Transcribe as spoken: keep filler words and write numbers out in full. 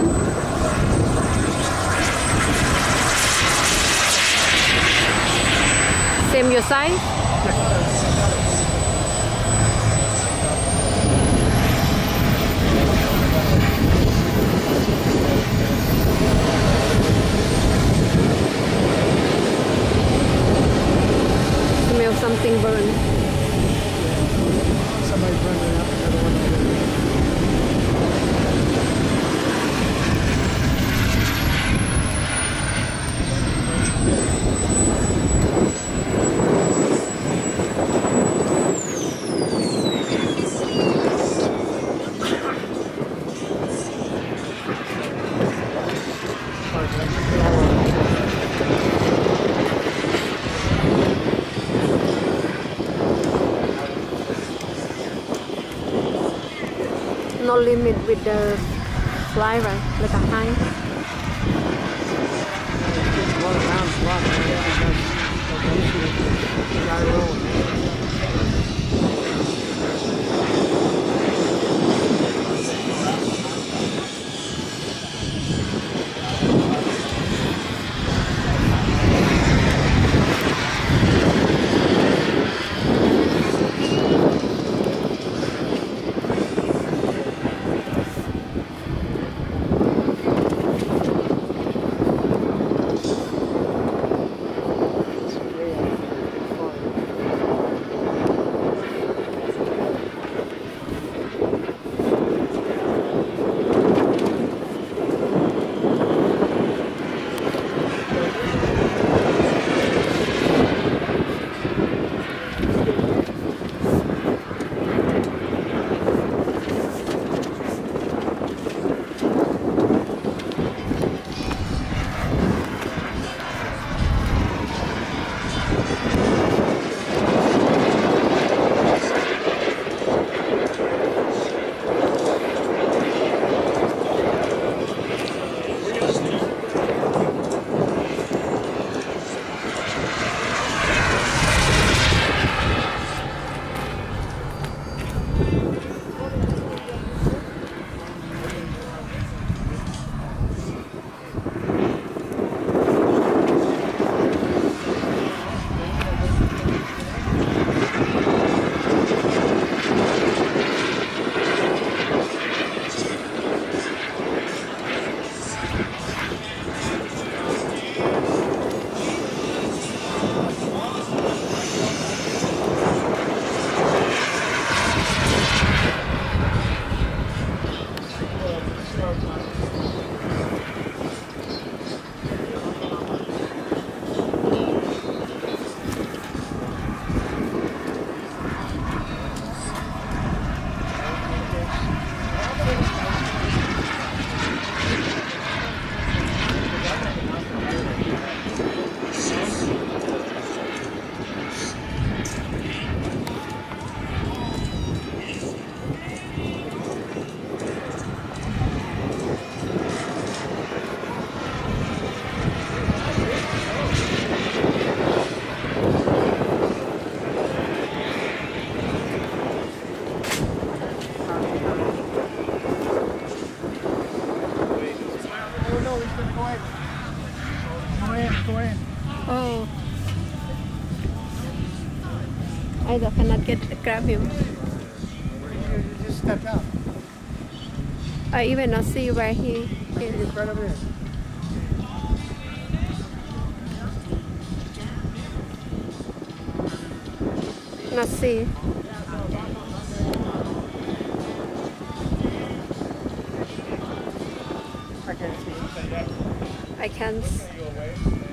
Same your size? Smell something burn. Somebody burned it up another one. No limit with the fly, right? Like a hind. It's one around a lot, gyro. Oh, I cannot get grab him. You just stepped out. I even not see where he is. He's right over there. Not see. I can't see him. I can't.